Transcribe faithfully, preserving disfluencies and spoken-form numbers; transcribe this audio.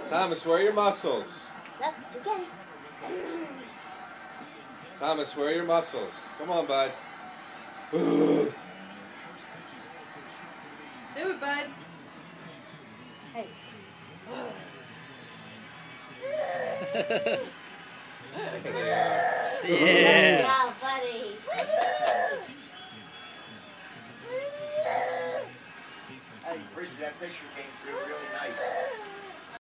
Thomas, where are your muscles? Look, it's okay. Thomas, where are your muscles? Come on, bud. Do it, bud. Hey. Yeah. Good job, buddy. Hey, Bridget, that picture came through.